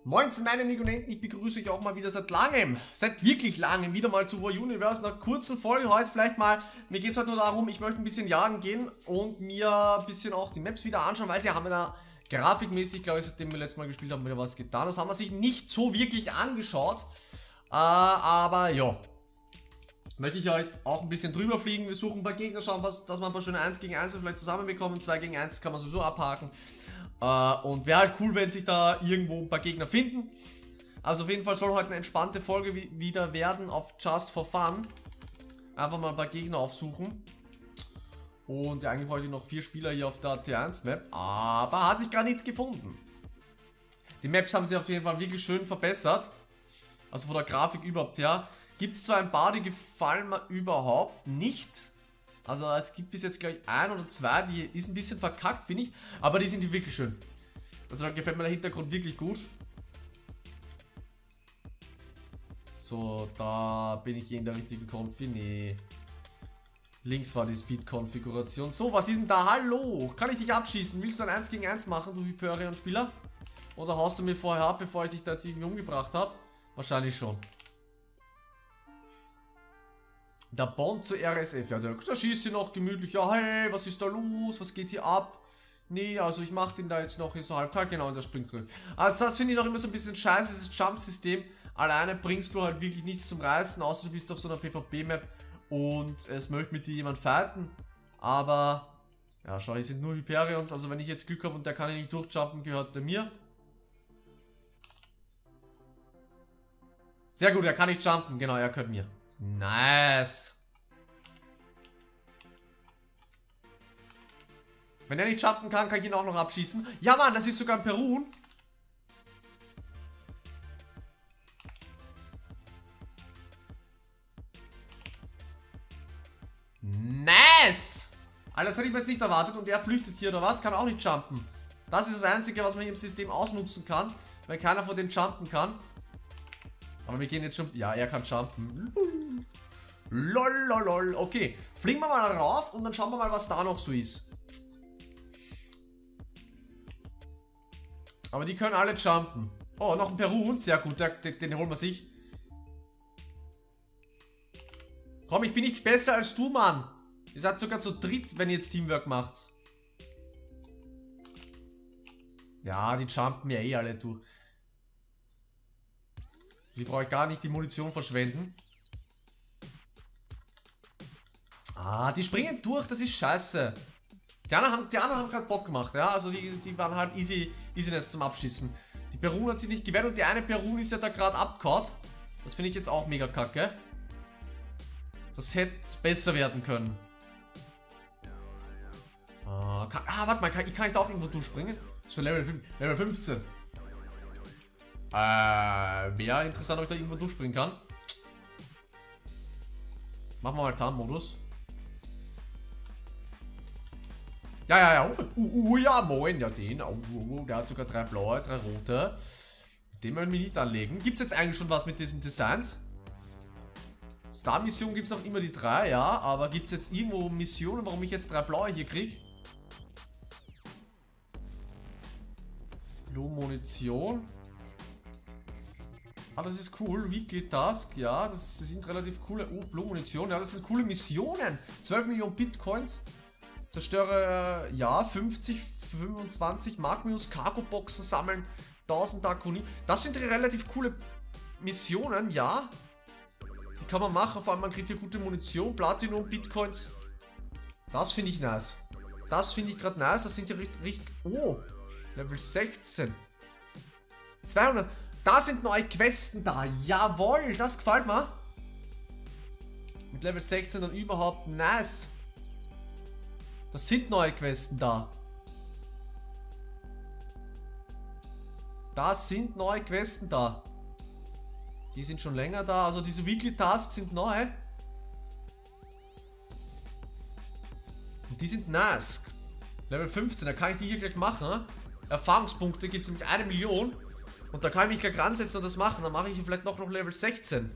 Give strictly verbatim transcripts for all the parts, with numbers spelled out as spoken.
Moin, meine Nigonenten, ich begrüße euch auch mal wieder seit langem, seit wirklich langem, wieder mal zu War Universe, einer kurzen Folge heute vielleicht mal. Mir geht es heute nur darum, ich möchte ein bisschen jagen gehen und mir ein bisschen auch die Maps wieder anschauen, weil sie haben da grafikmäßig, glaube ich, seitdem wir letztes Mal gespielt haben, wieder was getan. Das haben wir sich nicht so wirklich angeschaut, äh, aber ja. Möchte ich euch auch ein bisschen drüber fliegen, wir suchen ein paar Gegner, schauen, was, dass wir ein paar schöne eins gegen eins vielleicht zusammenbekommen, zwei gegen eins kann man sowieso abhaken. Uh, und wäre halt cool, wenn sich da irgendwo ein paar Gegner finden. Also auf jeden Fall soll heute eine entspannte Folge wieder werden auf Just for Fun. Einfach mal ein paar Gegner aufsuchen. Und ja, eigentlich wollte ich noch vier Spieler hier auf der T eins Map, aber hat sich gar nichts gefunden. Die Maps haben sich auf jeden Fall wirklich schön verbessert. Also von der Grafik überhaupt her. Gibt es zwar ein paar, die gefallen mir überhaupt nicht. Also es gibt bis jetzt, glaube ich, ein oder zwei, die ist ein bisschen verkackt, finde ich. Aber die sind die wirklich schön. Also da gefällt mir der Hintergrund wirklich gut. So, da bin ich hier in der richtigen Konfi. Nee. Links war die Speed-Konfiguration. So, was ist denn da? Hallo? Kann ich dich abschießen? Willst du ein eins gegen eins machen, du Hyperion-Spieler? Oder haust du mir vorher ab, bevor ich dich da jetzt irgendwie umgebracht habe? Wahrscheinlich schon. Der Bond zu R S F, ja, der, da schießt sie noch gemütlich. Ja, hey, was ist da los? Was geht hier ab? Nee, also ich mach den da jetzt noch hier so halb kalt, genau, und der springt zurück. Also das finde ich noch immer so ein bisschen scheiße, dieses Jump-System. Alleine bringst du halt wirklich nichts zum Reißen, außer du bist auf so einer PvP-Map und es möchte mit dir jemand fighten. Aber, ja, schau, hier sind nur Hyperions, also wenn ich jetzt Glück habe und der kann hier nicht durchjumpen, gehört der mir. Sehr gut, er kann nicht jumpen, genau, er gehört mir. Nice. Wenn er nicht jumpen kann, kann ich ihn auch noch abschießen. Ja, Mann, das ist sogar ein Perun. Nice. Alter, das hätte ich mir jetzt nicht erwartet. Und er flüchtet hier, oder was? Kann auch nicht jumpen. Das ist das Einzige, was man hier im System ausnutzen kann. Weil keiner von denen jumpen kann. Aber wir gehen jetzt schon... Ja, er kann jumpen. Lol, lol, lol. Okay, fliegen wir mal rauf und dann schauen wir mal, was da noch so ist. Aber die können alle jumpen. Oh, noch ein Perun. Sehr gut, der, den, den holen wir sich. Komm, ich bin nicht besser als du, Mann. Ihr seid sogar zu dritt, wenn ihr jetzt Teamwork macht. Ja, die jumpen ja eh alle durch. Die brauche ich gar nicht die Munition verschwenden. Ah, die springen durch, das ist scheiße. Die anderen haben, die anderen haben gerade Bock gemacht, ja. Also die, die waren halt easy, easiness zum Abschießen. Die Perun hat sich nicht gewehrt und die eine Perun ist ja da gerade abgehauen. Das finde ich jetzt auch mega kacke. Das hätte besser werden können. Ah, kann, ah warte mal, kann, kann ich da auch irgendwo durchspringen? Das ist für Level, Level fünfzehn. Äh, wäre interessant, ob ich da irgendwo durchspringen kann. Machen wir mal Tarnmodus. Ja, ja, ja. Uh, uh, uh, ja, moin. Ja, den. Uh, uh, uh, der hat sogar drei blaue, drei rote. Den wollen wir nicht anlegen. Gibt es jetzt eigentlich schon was mit diesen Designs? Star-Mission gibt es auch immer die drei, ja. Aber gibt es jetzt irgendwo Missionen, warum ich jetzt drei blaue hier kriege? Blue Munition. Ah, das ist cool. Weekly Task, ja, das sind relativ coole. Oh, Blue Munition, ja, das sind coole Missionen. zwölf Millionen Bitcoins. Zerstöre, ja, fünfzig, fünfundzwanzig Markminus, Cargo-Boxen sammeln, tausend Dakoni. Das sind relativ coole Missionen, ja. Die kann man machen, vor allem man kriegt hier gute Munition, Platinum, Bitcoins. Das finde ich nice. Das finde ich gerade nice, das sind ja richtig, richtig. Oh, Level sechzehn. zweihundert. Da sind neue Questen da. Jawohl, das gefällt mir. Mit Level sechzehn dann überhaupt nice. Das sind neue Questen da. Das sind neue Questen da. Die sind schon länger da. Also diese Weekly Tasks sind neu. Und die sind nice. Level fünfzehn, da kann ich die hier gleich machen. Erfahrungspunkte gibt es nämlich eine Million. Und da kann ich mich gleich ransetzen und das machen. Dann mache ich hier vielleicht noch, noch Level sechzehn.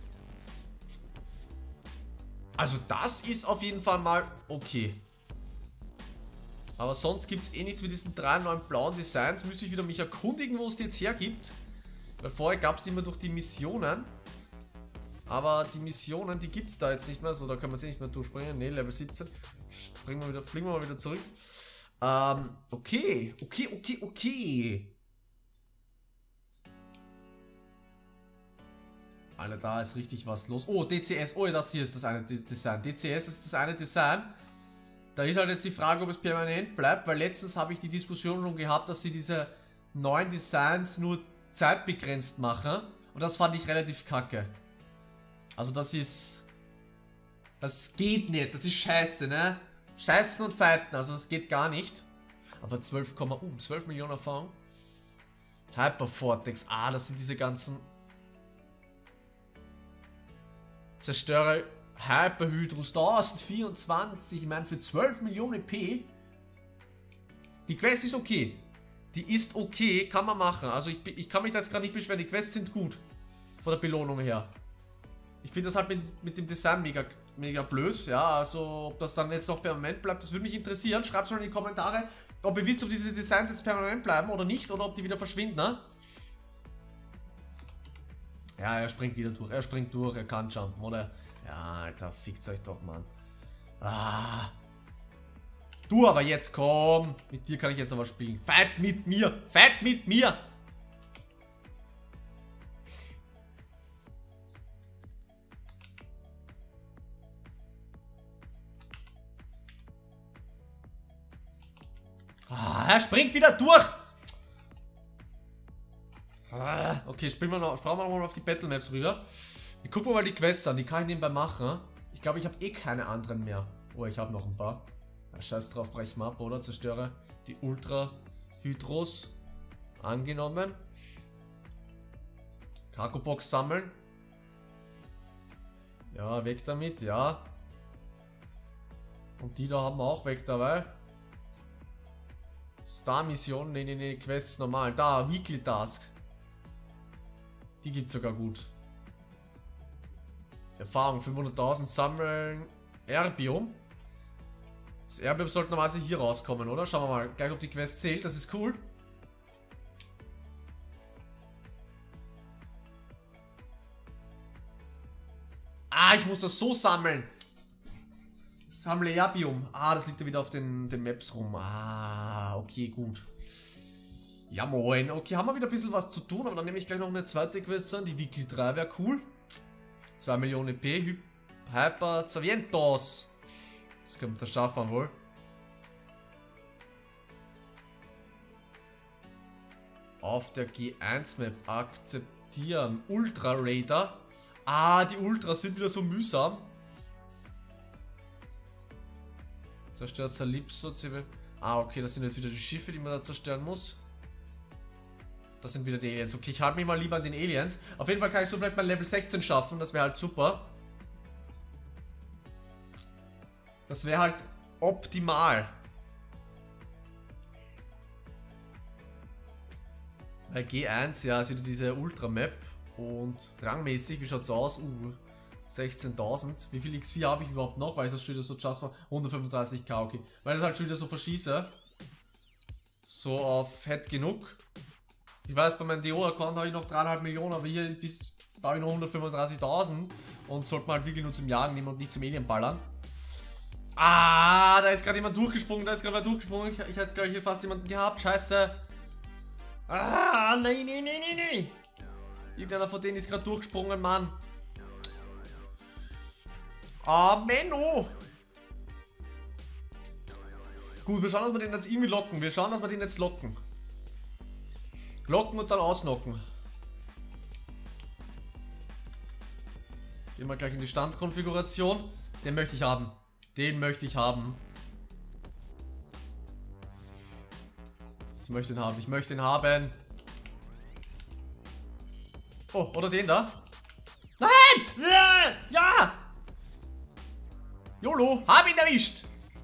Also das ist auf jeden Fall mal okay. Aber sonst gibt es eh nichts mit diesen drei neuen blauen Designs. Müsste ich wieder mich erkundigen, wo es die jetzt hergibt. Weil vorher gab es die immer durch die Missionen. Aber die Missionen, die gibt es da jetzt nicht mehr. So, da können wir sie nicht mehr durchspringen. Ne, Level siebzehn. Springen wir wieder, fliegen wir mal wieder zurück. Ähm, okay. Okay, okay, okay. Alter, da ist richtig was los. Oh, D C S. Oh, das hier ist das eine Design. D C S ist das eine Design. Da ist halt jetzt die Frage, ob es permanent bleibt. Weil letztens habe ich die Diskussion schon gehabt, dass sie diese neuen Designs nur zeitbegrenzt machen. Und das fand ich relativ kacke. Also das ist... Das geht nicht. Das ist scheiße, ne? Scheißen und fighten. Also das geht gar nicht. Aber zwölf, uh, zwölf Millionen Erfahrung. Hyper Vortex. Ah, das sind diese ganzen... Zerstörer Hyperhydrus tausendvierundzwanzig. Ich meine, für zwölf Millionen P. Die Quest ist okay. Die ist okay, kann man machen. Also ich, ich kann mich da jetzt gerade nicht beschweren. Die Quests sind gut. Von der Belohnung her. Ich finde das halt mit, mit dem Design mega, mega blöd. Ja, also ob das dann jetzt noch permanent bleibt, das würde mich interessieren. Schreibt es mal in die Kommentare, ob ihr wisst, ob diese Designs jetzt permanent bleiben oder nicht. Oder ob die wieder verschwinden, ne? Ja, er springt wieder durch. Er springt durch, er kann jumpen, oder? Ja, Alter, fickt euch doch, Mann. Ah. Du aber jetzt, komm. Mit dir kann ich jetzt aber spielen. Fight mit mir. Fight mit mir. Ah, er springt wieder durch. Ah, okay, springen wir noch. Springen wir mal auf die Battle Maps rüber. Ich gucke mal die Quests an. Die kann ich nebenbei machen. Ich glaube, ich habe eh keine anderen mehr. Oh, ich habe noch ein paar. Ja, scheiß drauf, brechen wir ab, oder? Zerstöre die Ultra Hydros. Angenommen. Cargo-Box sammeln. Ja, weg damit, ja. Und die da haben wir auch weg dabei. Star-Mission, ne, ne, ne, Quests normal. Da, Weekly Task. Die gibt's sogar gut. Erfahrung, fünfhunderttausend sammeln. Erbium. Das Erbium sollte normalerweise hier rauskommen, oder? Schauen wir mal gleich, ob die Quest zählt. Das ist cool. Ah, ich muss das so sammeln. Sammle Erbium. Ah, das liegt ja wieder auf den, den Maps rum. Ah, okay, gut. Ja, moin. Okay, haben wir wieder ein bisschen was zu tun, aber dann nehme ich gleich noch eine zweite Quest an. Die Weekly drei wäre cool. zwei Millionen P. Hy Hyper Zavientos. Das könnte der schaffen wohl. Auf der G eins Map akzeptieren. Ultra Raider. Ah, die Ultras sind wieder so mühsam. Zerstört Calypso. Ah, okay, das sind jetzt wieder die Schiffe, die man da zerstören muss. Das sind wieder die Aliens. Okay, ich halte mich mal lieber an den Aliens. Auf jeden Fall kann ich so vielleicht mal Level sechzehn schaffen. Das wäre halt super. Das wäre halt optimal. Bei G eins, ja, ist wieder diese Ultra-Map. Und rangmäßig, wie schaut's aus? Uh, sechzehntausend. Wie viel X vier habe ich überhaupt noch? Weil ich das schon wieder so just war. hundertfünfunddreißig K, okay. Weil das halt schon wieder so verschieße. So auf Head genug. Ich weiß, bei meinem D O-Account habe ich noch dreieinhalb Millionen, aber hier bis habe ich noch hundertfünfunddreißigtausend. Und sollte man halt wirklich nur zum Jagen nehmen und nicht zum Alien ballern. Ah, da ist gerade jemand durchgesprungen, da ist gerade jemand durchgesprungen. Ich, ich hätte gleich hier fast jemanden gehabt, scheiße. Ah, nein, nein, nein, nein, nein. Irgendeiner von denen ist gerade durchgesprungen, Mann. Ah, Menno. Gut, wir schauen, dass wir den jetzt irgendwie locken. Wir schauen, dass wir den jetzt locken. Locken und dann ausnocken. Gehen wir gleich in die Standkonfiguration. Den möchte ich haben. Den möchte ich haben. Ich möchte ihn haben. Ich möchte ihn haben. Oh, oder den da. Nein! Ja! Ja! YOLO! Hab ihn erwischt!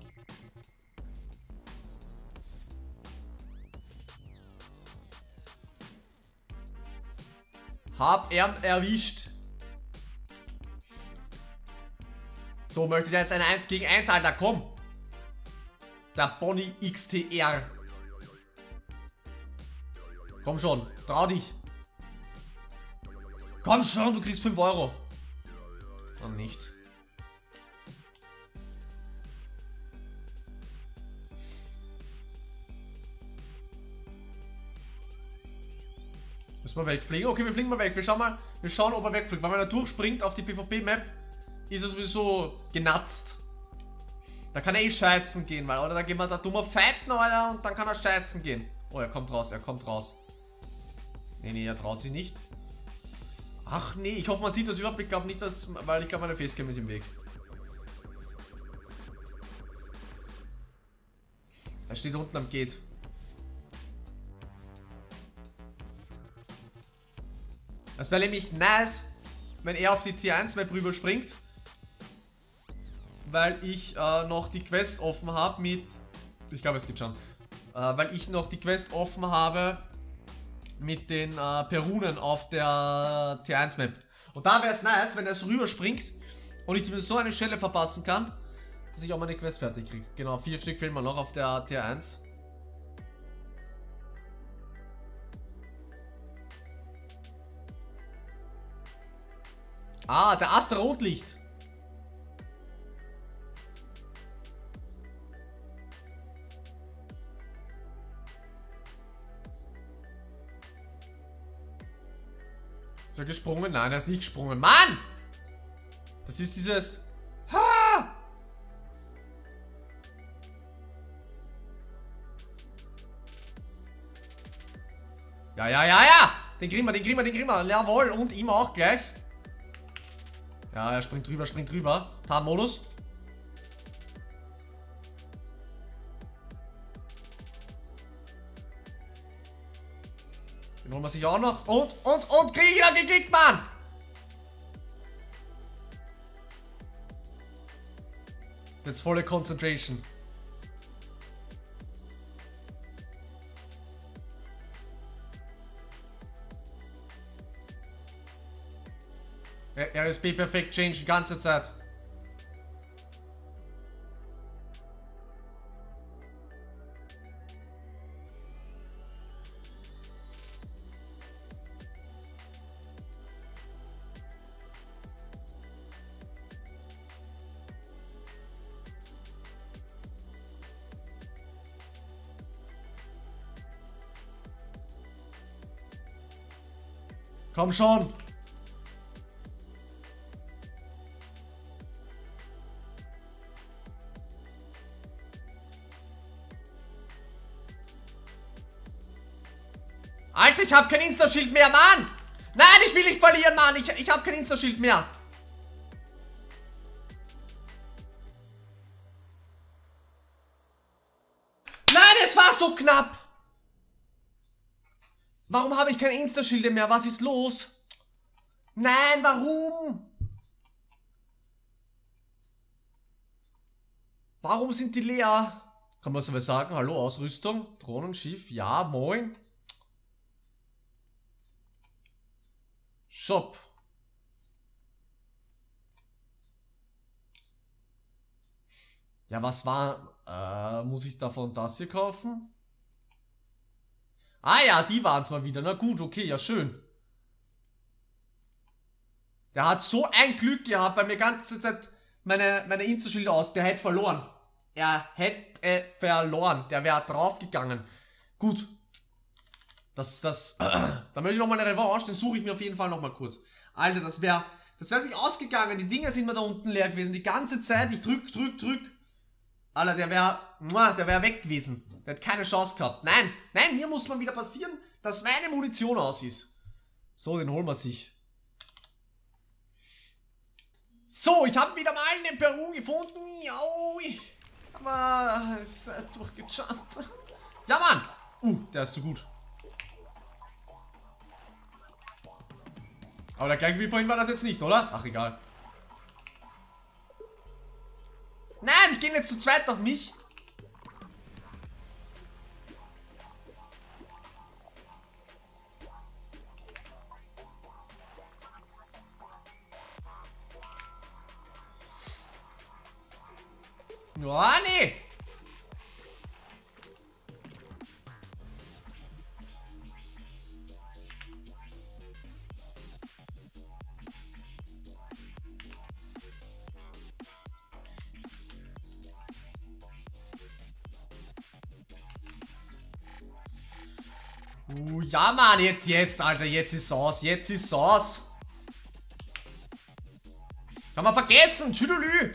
Hab er erwischt. So, möchte der jetzt eine eins gegen eins, Alter, komm. Der Bonnie X T R. Komm schon, trau dich. Komm schon, du kriegst fünf Euro. Und nicht. Müssen wir wegfliegen? Okay, wir fliegen mal weg. Wir schauen mal, wir schauen, ob er wegfliegt. Weil wenn er durchspringt auf die PvP-Map, ist er sowieso genatzt. Da kann er eh scheißen gehen, weil, oder da gehen wir da dummer fighten, Alter, und dann kann er scheißen gehen. Oh, er kommt raus, er kommt raus. Nee, nee, er traut sich nicht. Ach nee, ich hoffe, man sieht das überhaupt. Ich glaube nicht, dass, weil ich glaube, meine Facecam ist im Weg. Er steht unten am Gate. Das wäre nämlich nice, wenn er auf die T eins Map rüber springt. Weil ich äh, noch die Quest offen habe mit... Ich glaube, es geht schon. Äh, weil ich noch die Quest offen habe mit den äh, Perunen auf der T eins Map. Und da wäre es nice, wenn er so rüberspringt und ich mir so eine Stelle verpassen kann, dass ich auch meine Quest fertig kriege. Genau, vier Stück fehlen mir noch auf der T eins. Ah, der Ast Rotlicht. Ist er gesprungen? Nein, er ist nicht gesprungen. Mann! Das ist dieses... Ha! Ja, ja, ja, ja! Den kriegen wir, den kriegen wir, den kriegen wir. Jawohl, und ihm auch gleich. Ja, er springt drüber, springt drüber. Tarnmodus. Den holen wir sich auch noch. Und, und, und, krieg ich wieder geklickt, Mann! Jetzt volle Concentration. R S P perfekt change die ganze Zeit. Komm schon! Alter, ich hab kein Insta-Schild mehr, Mann! Nein, ich will nicht verlieren, Mann! Ich, ich hab kein Insta-Schild mehr! Nein, es war so knapp! Warum habe ich keine Insta-Schilde mehr? Was ist los? Nein, warum? Warum sind die leer? Kann man so was sagen? Hallo, Ausrüstung? Drohnenschiff? Ja, moin. Shop. Ja, was war... Äh, muss ich davon das hier kaufen? Ah ja, die waren es mal wieder. Na gut, okay, ja schön. Der hat so ein Glück gehabt, bei mir ganze Zeit meine, meine Insta-Schilder aus. Der hätte verloren. Er hätte verloren. Der wäre draufgegangen. Gut. Das, das, äh, da möchte ich nochmal eine Revanche. Den suche ich mir auf jeden Fall nochmal kurz. Alter, das wäre, das wäre sich ausgegangen. Die Dinger sind mir da unten leer gewesen. Die ganze Zeit. Ich drück, drück, drück. Alter, der wäre, der wäre weg gewesen. Der hat keine Chance gehabt. Nein, nein, mir muss mal wieder passieren, dass meine Munition aus ist. So, den holen wir sich. So, ich habe wieder mal einen Peru gefunden. Jau. Aber es ist durchgejumpt. Ja, Mann. Uh, der ist zu gut. Aber der gleiche wie vorhin war das jetzt nicht, oder? Ach, egal. Nein, die gehen jetzt zu zweit auf mich. Oh, nee. Uh, ja, Mann, jetzt, jetzt, Alter, jetzt ist aus, jetzt ist aus. Kann man vergessen, Tschüdelü.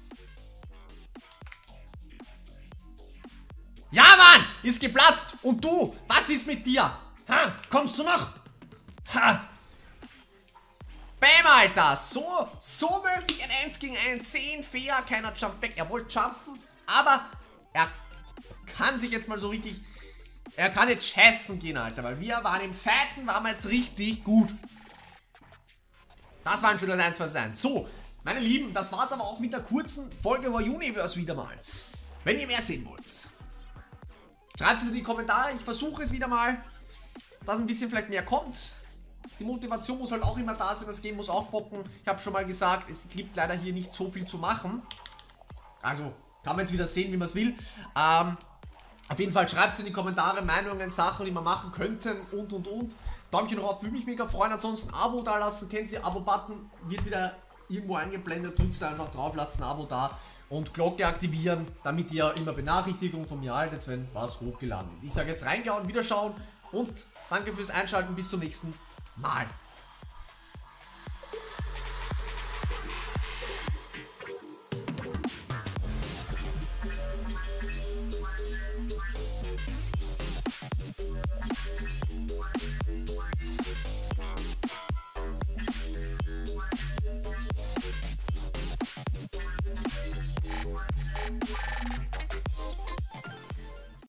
Ja, Mann, ist geplatzt. Und du, was ist mit dir? Ha, kommst du noch? Ha. Bam, Alter, so, so möglich ein eins gegen eins sehen, fair, keiner jumpt back. Er wollte jumpen, aber er kann sich jetzt mal so richtig, er kann jetzt scheißen gehen, Alter, weil wir waren im Fighten, waren wir jetzt richtig gut. Das war ein schönes eins versus eins. So, meine Lieben, das war's aber auch mit der kurzen Folge War Universe wieder mal. Wenn ihr mehr sehen wollt, schreibt es in die Kommentare, ich versuche es wieder mal, dass ein bisschen vielleicht mehr kommt. Die Motivation muss halt auch immer da sein, das Game muss auch bocken. Ich habe schon mal gesagt, es gibt leider hier nicht so viel zu machen. Also, kann man jetzt wieder sehen, wie man es will. Ähm, auf jeden Fall schreibt es in die Kommentare Meinungen, Sachen, die wir machen könnten und und und. Däumchen drauf, würde mich mega freuen. Ansonsten Abo da lassen, kennt ihr, Abo-Button wird wieder irgendwo eingeblendet. Drückt einfach drauf, lasst ein Abo da und Glocke aktivieren, damit ihr immer Benachrichtigungen von mir haltet, wenn was hochgeladen ist. Ich sage jetzt reingehauen, wiederschauen und danke fürs Einschalten. Bis zum nächsten Mal.